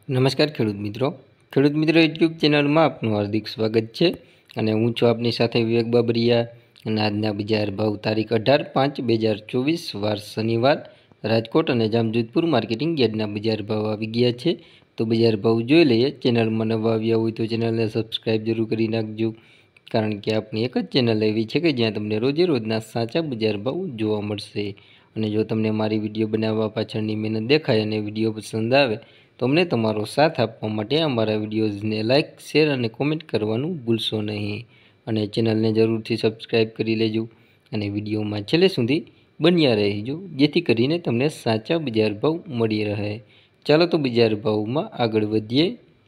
નમસ્કાર ખેડૂત મિત્રો યુટ્યુબ ચેનલમાં આપનું હાર્દિક સ્વાગત છે અને હું છું આપની સાથે વિવેક બાબરિયા અને આજના બજાર ભાવ તારીખ 18/5/2024 વાર શનિવાર રાજકોટ અને જામજોધપુર માર્કેટિંગ યાર્ડના બજાર ભાવ આવી ગયા છે। તો બજાર ભાવ જોઈ લઈએ। ચેનલમાં નવા આવ્યા હોય તો ચેનલને સબસ્ક્રાઈબ જરૂર કરી નાખજો, કારણ કે આપણી એક જ ચેનલ એવી છે કે જ્યાં તમને રોજે રોજના સાચા બજાર ભાવ જોવા મળશે। અને જો તમને મારી વિડીયો બનાવવા પાછળની મહેનત દેખાય અને વિડીયો પસંદ આવે તો અમને તમારો સાથ આપવા માટે અમારા વિડીયોઝને લાઇક, શેર અને કોમેન્ટ કરવાનું ભૂલશો નહીં અને ચેનલને જરૂરથી સબસ્ક્રાઈબ કરી લેજો અને વિડીયોમાં છેલ્લે સુધી બન્યા રહેજો, જેથી કરીને તમને સાચા બજાર ભાવ મળી રહે। ચાલો તો બજાર ભાવમાં આગળ વધીએ।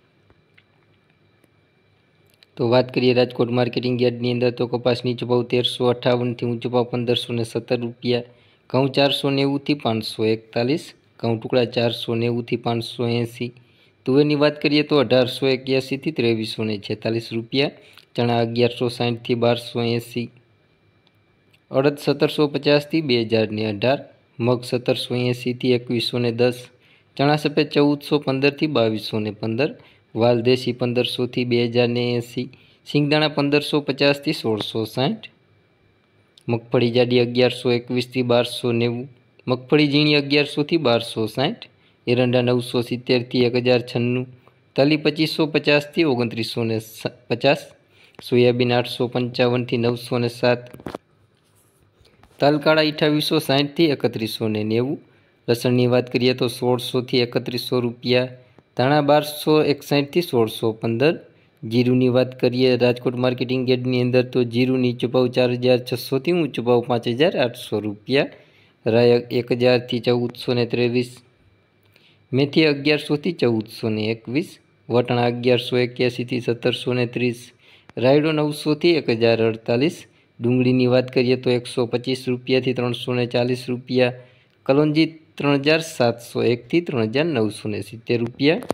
તો વાત કરીએ રાજકોટ માર્કેટિંગ યાર્ડની અંદર તો કપાસ નીચો ભાવ 1358 ઊંચો ભાવ 1517 રૂપિયા, ઘઉં 490 541, ઘઉં ટુકડા 490 580। તુવેરની વાત કરીએ તો 1881 2346 રૂપિયા, ચણા 1160 1280, અડદ 1750 2018, મગ 1780 2110, ચણા સફેદ 1415 2215, વાલ દેશી 1500 2080, સિંગદાણા 1550 1660, મગફળી જાડી 1121 1290, મગફળી ઝીણી 1100 1260, એરંડા 970 1096, તલી 2550 2950, સોયાબીન 855 907, તલ કાળા 2860 3190। લસણની વાત કરીએ તો 1600 3100 રૂપિયા, ધાણા 1261 1615। જીરુની વાત કરીએ રાજકોટ માર્કેટિંગ યાર્ડની અંદર તો જીરું નીચો ભાવ 4600 ઊંચો ભાવ 5800 રૂપિયા, રાય 1000 1423, મેથી 1100 1421, વટાણા 1181 1730, રાયડો 900 1048। ડુંગળીની વાત કરીએ તો 125 રૂપિયાથી 340 રૂપિયા, કલોંજી 3701 3970 રૂપિયા।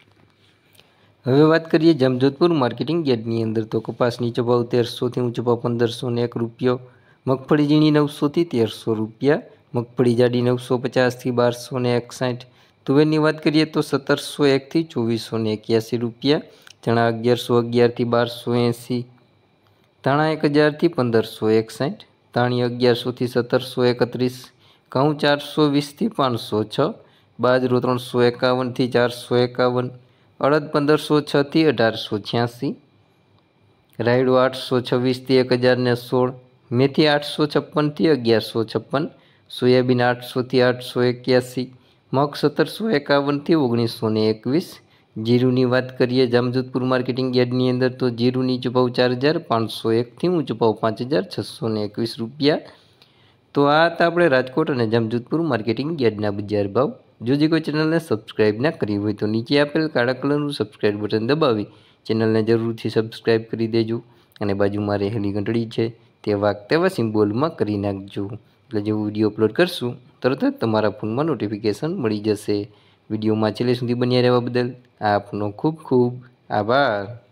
હવે વાત કરીએ જામજોધપુર માર્કેટિંગ યાર્ડની અંદર તો કપાસ નીચો ભાવ 1300 ઊંચો ભાવ 1501 રૂપિયો, મગફળી ઝીણી 900 1300 રૂપિયા, મગફળી જાડી 950 1261। તુવેરની વાત કરીએ તો 1701 2481 રૂપિયા, ચણા 1111 1280, ધાણા 1000 1561, ધાણી 1100 1731, ઘઉં 420 506, બાજરો 351 451, અડદ 1506 1886, રાયડો 826 1016, મેથી 856 1156, સોયાબીન 800 881, મગ 1751 1921। જીરુની વાત કરીએ જામજોધપુર માર્કેટિંગ યાર્ડની અંદર તો જીરું નીચો ભાવ 4501 ઊંચો ભાવ 5621 રૂપિયા। તો આ હતા આપણે રાજકોટ અને જામજોધપુર માર્કેટિંગ યાર્ડના બજાર ભાવ। જો કોઈ ચેનલને સબસ્ક્રાઈબ ના કરી હોય તો નીચે આપેલ કાળા કલરનું સબસ્ક્રાઈબ બટન દબાવી ચેનલને જરૂરથી સબસ્ક્રાઈબ કરી દેજો અને બાજુમાં રહેલી ઘંટડી છે તે વાગતા સિમ્બોલમાં કરી નાખજો, એટલે જેવું વિડીયો અપલોડ કરશું તરત જ તમારા ફોનમાં નોટિફિકેશન મળી જશે। વિડીયોમાં છેલ્લે સુધી બન્યા રહેવા બદલ આપનો ખૂબ ખૂબ આભાર।